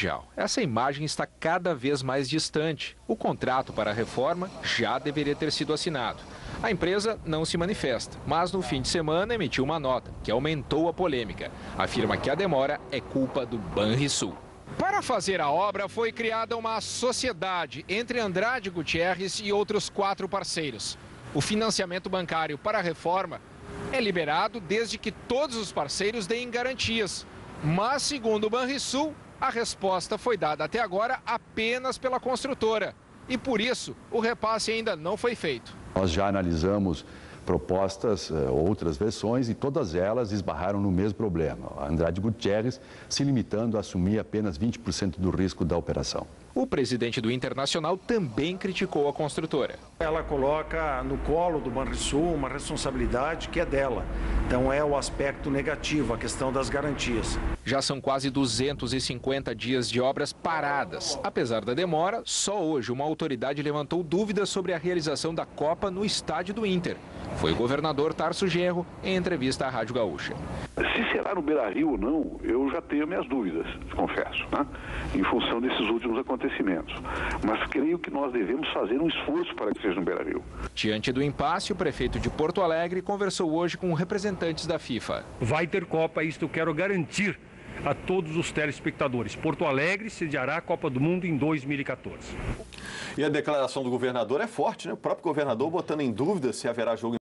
mundial. Essa imagem está cada vez mais distante. O contrato para a reforma já deveria ter sido assinado. A empresa não se manifesta, mas no fim de semana emitiu uma nota que aumentou a polêmica. Afirma que a demora é culpa do Banrisul. Para fazer a obra, foi criada uma sociedade entre Andrade Gutierrez e outros 4 parceiros. O financiamento bancário para a reforma é liberado desde que todos os parceiros deem garantias. Mas, segundo o Banrisul, a resposta foi dada até agora apenas pela construtora. E por isso, o repasse ainda não foi feito. Nós já analisamos propostas, outras versões, e todas elas esbarraram no mesmo problema. A Andrade Gutierrez se limitando a assumir apenas 20% do risco da operação. O presidente do Internacional também criticou a construtora. Ela coloca no colo do Banrisul uma responsabilidade que é dela. Então é o aspecto negativo, a questão das garantias. Já são quase 250 dias de obras paradas. Apesar da demora, só hoje uma autoridade levantou dúvidas sobre a realização da Copa no estádio do Inter. Foi o governador Tarso Genro em entrevista à Rádio Gaúcha. Se será no Beira-Rio ou não, eu já tenho minhas dúvidas, confesso, né? Em função desses últimos acontecimentos. Mas creio que nós devemos fazer um esforço para que seja no Beira-Rio. Diante do impasse, o prefeito de Porto Alegre conversou hoje com representantes da FIFA. Vai ter Copa, isto eu quero garantir a todos os telespectadores. Porto Alegre sediará a Copa do Mundo em 2014. E a declaração do governador é forte, né? O próprio governador botando em dúvida se haverá jogo